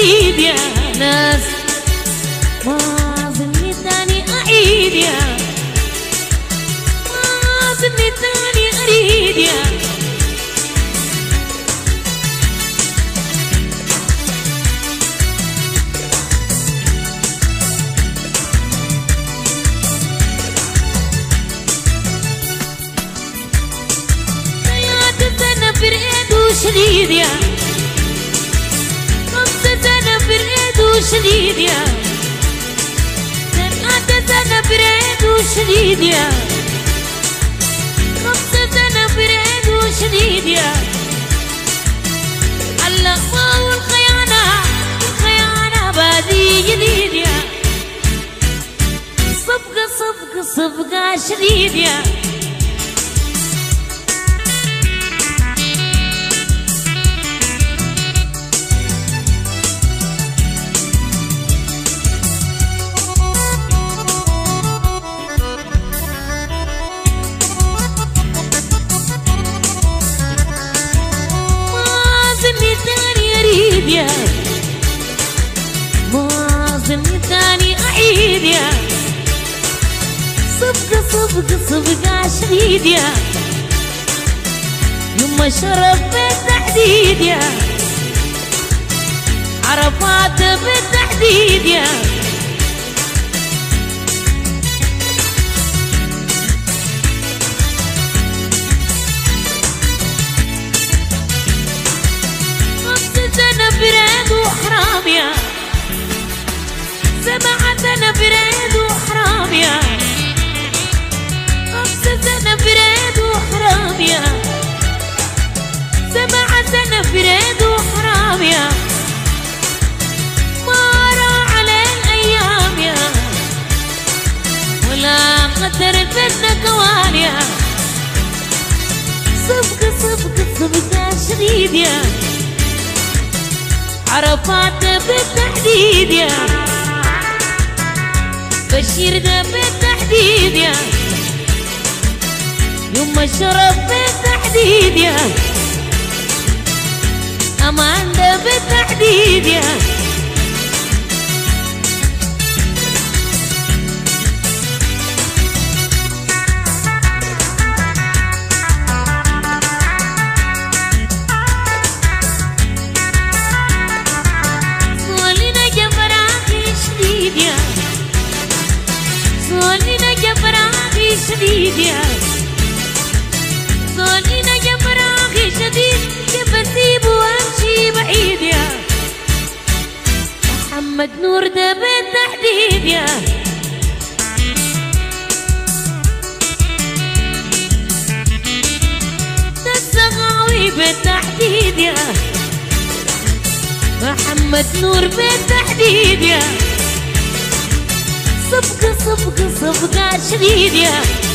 أعيد يا ناس، ما ظني تاني أعيد يا، ما ظني تاني أريد يا. شديد يا 5 سنة برقد وشديد يا 3 سنة برقد وشديد يا 5 سنة برقد وشديد يا. اللقمة والخيانة الخيانة بادي جديد يا، صفقة صفقة صفقة شديد يا. ما ظني تاني أعيد يا، صفقة صفقة صفقة شديد يا. يما شرف بالتحديد يا، عرفات بالتحديد يا. بريد وحرام يا 7 سنة بريد وحرام يا 5 سنة بريد وحرام يا 7 سنة بريد وحرام يا. ما راح على الأيام يا، ولا قدر بدنا كوان يا، صفقة صفقة صفقة شديد يا، عرفات بالتحديد يا، بشير ده بالتحديد يا، يما شرف بالتحديد يا، أمان ده بالتحديد يا. زولنا جبراخي شديد يا، زولنا جبراخي شديد، كيف اسيب وامشي بعيد يا. محمد نور ده بالتحديد يا، ده السغاوي بالتحديد يا، محمد نور بالتحديد يا، صفقة صفقة صفقة شديد يا.